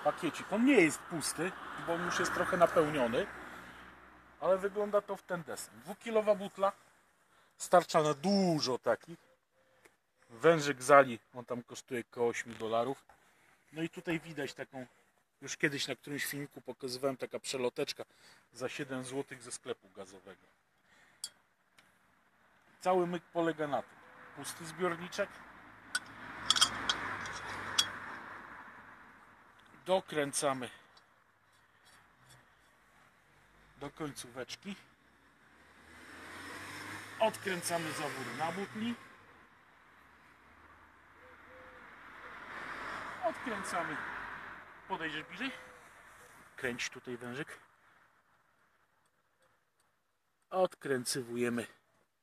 pakiecik. On nie jest pusty, bo on już jest trochę napełniony, ale wygląda to w ten desen. 2-kilowa butla starcza na dużo takich. Wężyk Zali, on tam kosztuje około $8. No i tutaj widać taką, już kiedyś na którymś filmiku pokazywałem, taka przeloteczka za 7 zł ze sklepu gazowego. Cały myk polega na tym. Pusty zbiorniczek. Dokręcamy do końcóweczki. Odkręcamy zawór na butli. Odkręcamy. Podejdziesz bliżej? Kręć tutaj wężyk. Odkręcywujemy.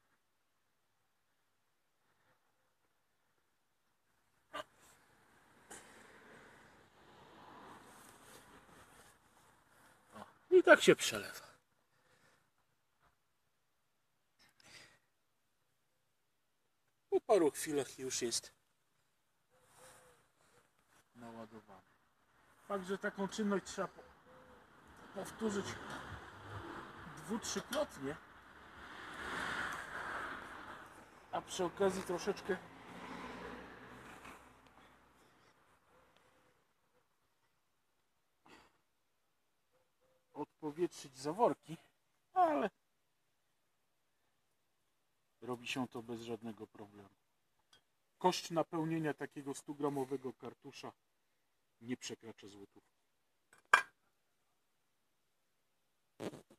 I tak się przelewa. Po paru chwilach już jest naładowany. Także taką czynność trzeba powtórzyć 2-3-krotnie. A przy okazji troszeczkę odpowietrzyć zaworki, ale robi się to bez żadnego problemu. Koszt napełnienia takiego 100-gramowego kartusza nie przekracza złotówki.